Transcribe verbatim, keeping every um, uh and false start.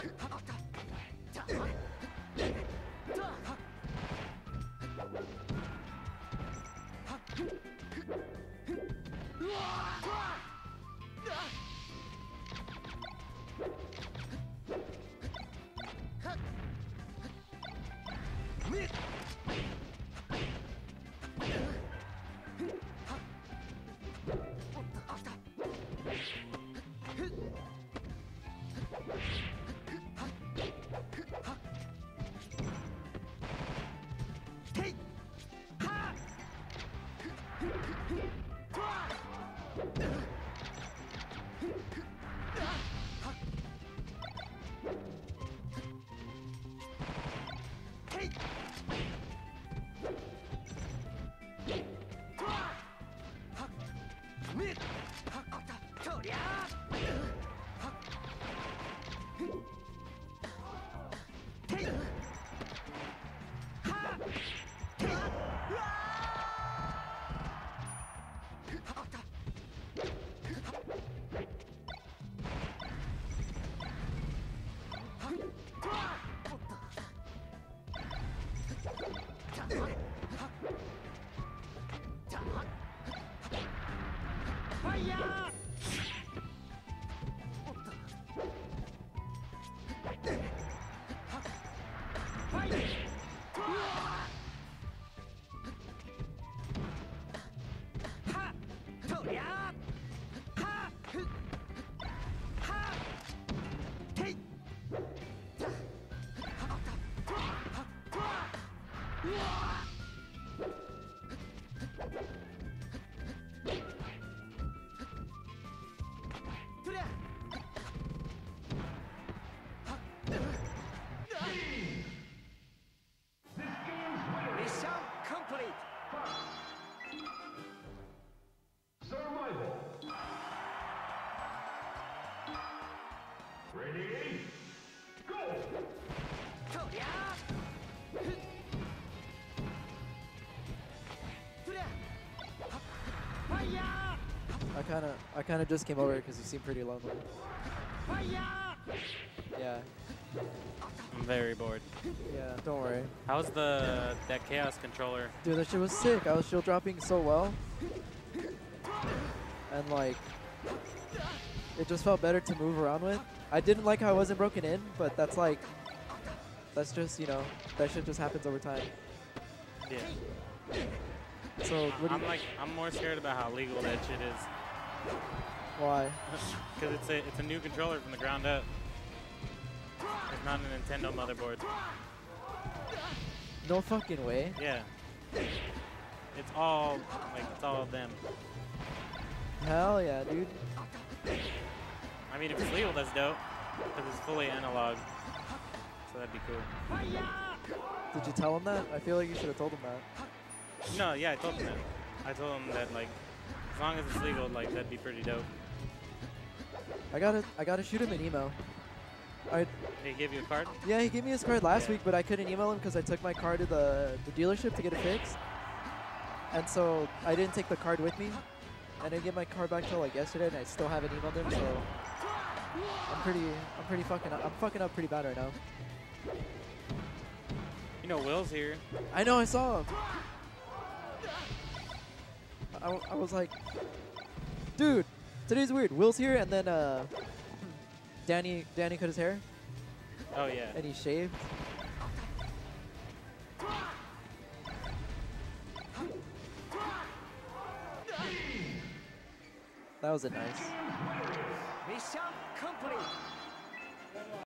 I kind of, I kind of just came over because you seem pretty lonely. Yeah. I'm very bored. Yeah, don't worry. How's the that chaos controller? Dude, that shit was sick. I was shield dropping so well, and like, it just felt better to move around with. I didn't like how I wasn't broken in, but that's like, that's just, you know, that shit just happens over time. Yeah. So what do I'm you like, I'm more scared about how legal that shit is. Why? Because it's a it's a new controller from the ground up. It's not a Nintendo motherboard. No fucking way. Yeah. It's all like it's all of them. Hell yeah, dude. I mean, if it's legal, that's dope. Because it's fully analog. So that'd be cool. Did you tell him that? I feel like you should have told him that. No, yeah, I told him that. I told him that, like, as long as it's legal, like, that'd be pretty dope. I gotta, I gotta shoot him an email. I. They gave you a card? Yeah, he gave me his card last yeah. week, but I couldn't email him because I took my car to the, the dealership to get it fixed. And so I didn't take the card with me. I didn't get my card back till like yesterday, and I still haven't emailed him. So I'm pretty, I'm pretty fucking, up, I'm fucking up pretty bad right now. You know, Will's here. I know, I saw him. I, w I was like, dude, today's weird. Will's here, and then uh, Danny, Danny cut his hair. Oh yeah. And he shaved. That was a nice. Mission complete.